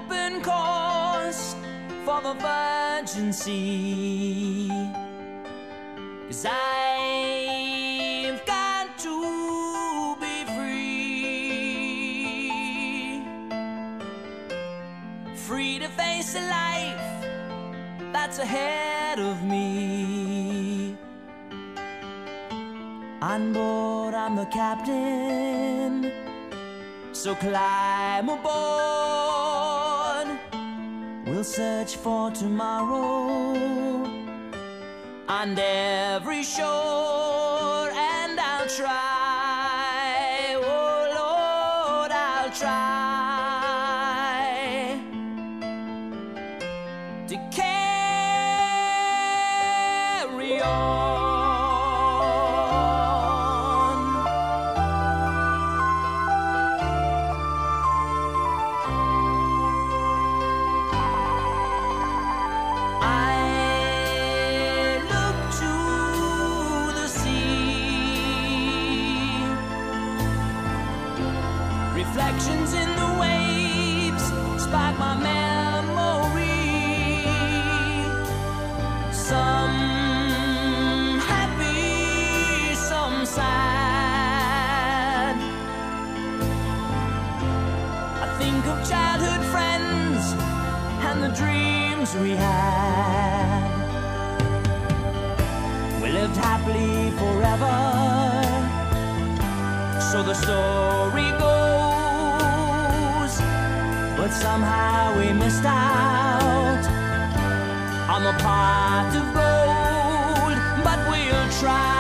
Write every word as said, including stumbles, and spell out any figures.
open course for the virgin sea, 'cause I've got to be free, free to face a life that's ahead of me. On board, I'm the captain, so climb aboard. We'll search for tomorrow on every shore, and I'll try, oh Lord, I'll try to carry on. Reflections in the waves spark my memory, some happy, some sad. I think of childhood friends and the dreams we had. We lived happily forever, so the story goes. But somehow we missed out on the pot of gold. But we'll try.